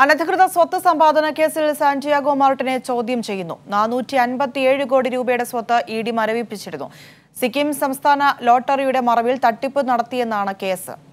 അനധികൃത സ്വത്ത് സമ്പാദന കേസിൽ സാന്റിയാഗോ മാർട്ടിനെ ചോദ്യം ചെയ്യുന്നു. 457 കോടി രൂപയുടെ സ്വത്ത് ഇഡി മരവിപ്പിച്ചിരുന്നു. സിക്കിം സംസ്ഥാന ലോട്ടറിയുടെ മറവിൽ തട്ടിപ്പ് നടത്തിയെന്നാണ് കേസ്.